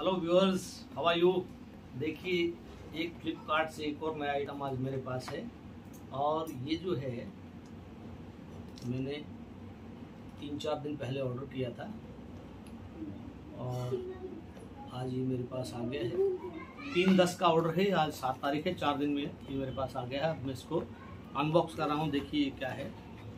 Hello viewers, how are you. देखिए, एक फ्लिपकार्ट से एक और नया आइटम आज मेरे पास है और ये जो है मैंने 3-4 दिन पहले ऑर्डर किया था और आज ये मेरे पास आ गया है। 3/10 का ऑर्डर है, आज 7 तारीख है, 4 दिन में ये मेरे पास आ गया है। अब मैं इसको अनबॉक्स कर रहा हूँ। देखिए क्या है,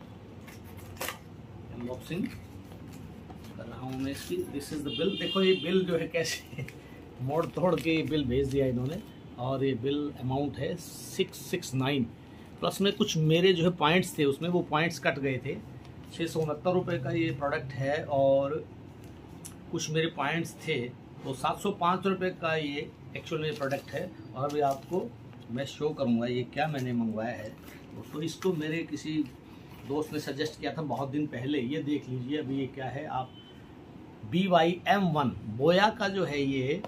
अनबॉक्सिंग कर रहा हूँ मैं इसकी। This is the bill. देखो ये बिल जो है कैसे मोड़ तोड़ के ये बिल भेज दिया इन्होंने और ये बिल अमाउंट है 669 प्लस में कुछ मेरे जो है पॉइंट्स थे, उसमें वो पॉइंट्स कट गए थे। 669 रुपये का ये प्रोडक्ट है और कुछ मेरे पॉइंट्स थे तो 705 रुपये का ये एक्चुअल में प्रोडक्ट है। और अभी आपको मैं शो करूँगा ये क्या मैंने मंगवाया है। तो इसको मेरे किसी दोस्त ने सजेस्ट किया था बहुत दिन पहले। ये देख लीजिए अभी ये क्या है। आप BYM1 बोया का जो है ये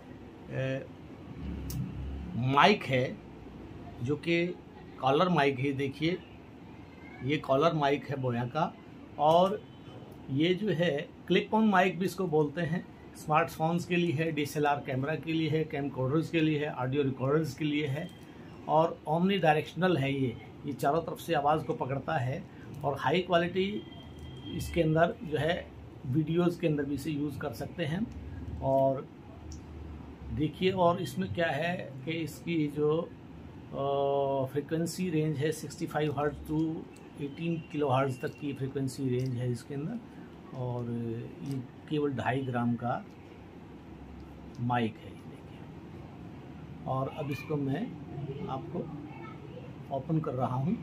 माइक है, जो कि कॉलर माइक है। देखिए ये कॉलर माइक है बोया का। और ये जो है क्लिप ऑन माइक भी इसको बोलते हैं। स्मार्टफोन्स के लिए है, DSLR कैमरा के लिए है, कैमकॉर्डर्स के लिए है, ऑडियो रिकॉर्डर्स के लिए है और ओमनी डायरेक्शनल है। ये चारों तरफ से आवाज़ को पकड़ता है और हाई क्वालिटी इसके अंदर जो है वीडियोस के अंदर भी इसे यूज़ कर सकते हैं। और देखिए और इसमें क्या है कि इसकी जो फ्रीक्वेंसी रेंज है 65 हर्ट्ज टू 18 किलो हर्ट्ज तक की फ्रीक्वेंसी रेंज है इसके अंदर। और ये केवल 2.5 ग्राम का माइक है देखिए। और अब इसको मैं आपको ओपन कर रहा हूँ।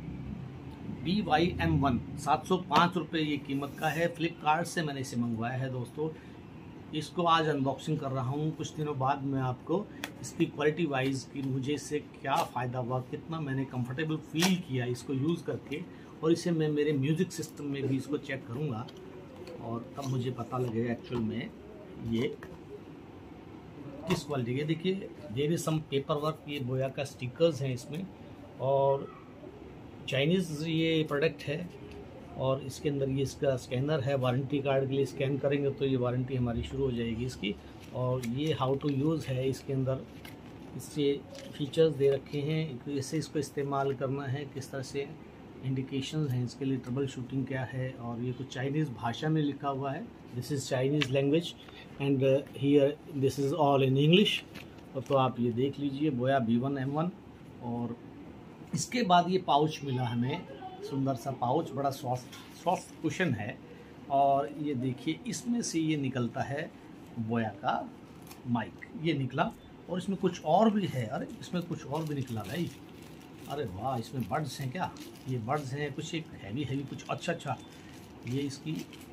BYM1 705 रुपये ये कीमत का है। फ्लिपकार्ट से मैंने इसे मंगवाया है दोस्तों। इसको आज अनबॉक्सिंग कर रहा हूँ। कुछ दिनों बाद मैं आपको इसकी क्वालिटी वाइज कि मुझे इससे क्या फ़ायदा हुआ, कितना मैंने कंफर्टेबल फील किया इसको यूज़ करके, और इसे मैं मेरे म्यूज़िक सिस्टम में भी इसको चेक करूँगा और तब मुझे पता लगेगा एक्चुअल में ये किस क्वालिटी के। देखिए there is some paper work, ये बोया का स्टिकर्स हैं इसमें और चाइनीज़ ये प्रोडक्ट है। और इसके अंदर ये इसका स्कैनर है, वारंटी कार्ड के लिए स्कैन करेंगे तो ये वारंटी हमारी शुरू हो जाएगी इसकी। और ये हाउ टू यूज़ है, इसके अंदर इससे फीचर्स दे रखे हैं, कैसे इसको इस्तेमाल करना है, किस तरह से इंडिकेशंस हैं इसके लिए, ट्रबल शूटिंग क्या है। और ये कुछ चाइनीज़ भाषा में लिखा हुआ है। This is Chinese language and here this is all in English. तो आप ये देख लीजिए बोया B1M1। और इसके बाद ये पाउच मिला हमें, सुंदर सा पाउच, बड़ा सॉफ्ट कुशन है। और ये देखिए इसमें से ये निकलता है बोया का माइक, ये निकला। और इसमें कुछ और भी है। अरे इसमें कुछ और भी निकला भाई। अरे वाह, इसमें बड्स हैं क्या? ये बड्स हैं कुछ, एक हैवी कुछ। अच्छा ये इसकी,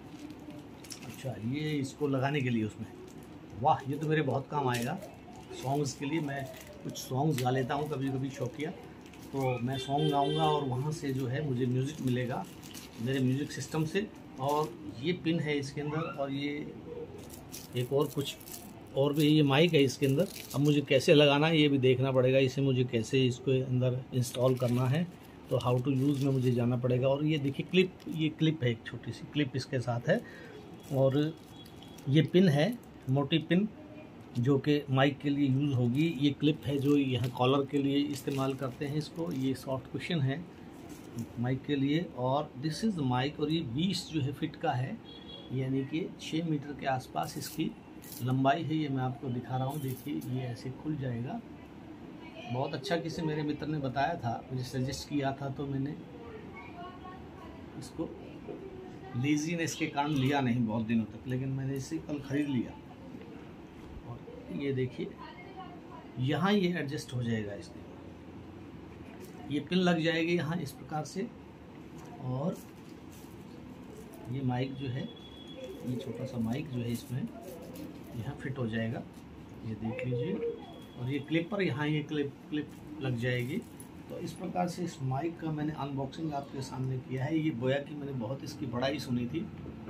अच्छा ये इसको लगाने के लिए उसमें। वाह, ये तो मेरे बहुत काम आएगा सॉन्ग्स के लिए। मैं कुछ सॉन्ग्स गा लेता हूँ कभी कभी शौकिया, तो मैं सॉन्ग गाऊंगा और वहाँ से जो है मुझे म्यूज़िक मिलेगा मेरे म्यूज़िक सिस्टम से। और ये पिन है इसके अंदर और ये एक और कुछ और भी, ये माइक है इसके अंदर। अब मुझे कैसे लगाना है ये भी देखना पड़ेगा, इसे मुझे कैसे इसको अंदर इंस्टॉल करना है, तो हाउ टू यूज़ में मुझे जाना पड़ेगा। और ये देखिए क्लिप, ये क्लिप है, एक छोटी सी क्लिप इसके साथ है। और ये पिन है, मोटी पिन, जो कि माइक के लिए यूज़ होगी। ये क्लिप है जो यहाँ कॉलर के लिए इस्तेमाल करते हैं इसको। ये सॉफ्ट कुशन है माइक के लिए। और दिस इज़ माइक। और ये 20 जो है फिट का है, यानी कि 6 मीटर के आसपास इसकी लंबाई है। ये मैं आपको दिखा रहा हूँ, देखिए ये ऐसे खुल जाएगा। बहुत अच्छा किसी मेरे मित्र ने बताया था, मुझे सजेस्ट किया था, तो मैंने इसको लेजीनेस के कारण लिया नहीं बहुत दिनों तक, लेकिन मैंने इसे कल ख़रीद लिया। ये देखिए यहाँ ये एडजस्ट हो जाएगा, इसके ये पिन लग जाएगी यहाँ इस प्रकार से। और ये माइक जो है, ये छोटा सा माइक जो है इसमें यहाँ फिट हो जाएगा, ये देख लीजिए। और ये क्लिप पर यहाँ ये क्लिप लग जाएगी। तो इस प्रकार से इस माइक का मैंने अनबॉक्सिंग आपके सामने किया है। ये बोया की मैंने बहुत इसकी बड़ाई सुनी थी,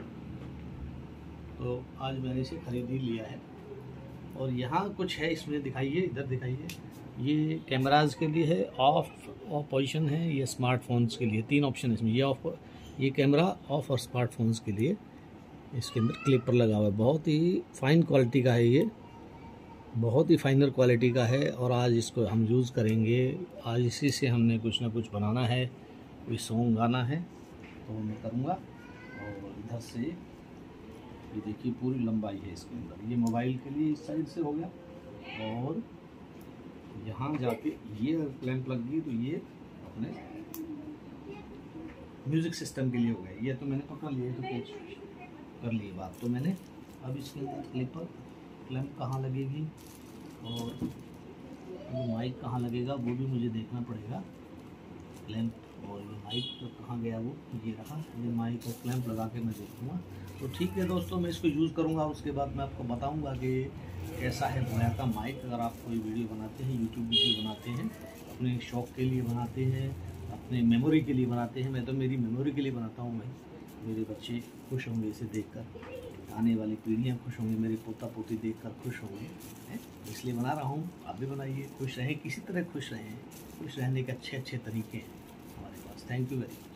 तो आज मैंने इसे खरीद ही लिया है। और यहाँ कुछ है इसमें, दिखाइए, इधर दिखाइए। ये कैमराज के लिए है, ऑफ पोजीशन है। ये स्मार्टफोन्स के लिए 3 ऑप्शन है इसमें। ये ऑफ, ये कैमरा ऑफ, और स्मार्टफोन्स के लिए इसके अंदर क्लिप पर लगा हुआ है। बहुत ही फाइन क्वालिटी का है ये। बहुत ही फाइनल क्वालिटी का है और आज इसको हम यूज़ करेंगे। आज इसी से हमने कुछ ना कुछ बनाना है, कोई सॉन्ग गाना है तो मैं करूँगा। और इधर से ये देखिए पूरी लंबाई है इसके अंदर, ये मोबाइल के लिए इस साइड से हो गया और यहाँ जाके ये क्लैंप लग गई तो ये अपने म्यूज़िक सिस्टम के लिए हो गया। ये तो मैंने पकड़ लिया, तो कैच कर ली बात। तो मैंने अब इसके अंदर क्लिपर क्लैंप कहाँ लगेगी और ये माइक कहाँ लगेगा वो भी मुझे देखना पड़ेगा। क्लैंप और ये माइक तो कहाँ गया, वो ये रहा। ये माइक और क्लैंप लगा के मैं देखूँगा। तो ठीक है दोस्तों, मैं इसको यूज़ करूँगा, उसके बाद मैं आपको बताऊँगा कि कैसा है बोया का माइक। अगर आप कोई वीडियो बनाते हैं, यूट्यूब वीडियो बनाते हैं, अपने शौक़ के लिए बनाते हैं, अपने मेमोरी के लिए बनाते हैं, मैं तो मेरी मेमोरी के लिए बनाता हूँ। मैं मेरे बच्चे खुश होंगे इसे देखकर, आने वाली पीढ़ियाँ खुश होंगी, मेरे पोता पोती देखकर खुश होंगे, हैं, इसलिए बना रहा हूँ। आप भी बनाइए, खुश रहें, किसी तरह खुश रहें। खुश रहने के अच्छे अच्छे तरीके हैं हमारे पास। Thank you very much.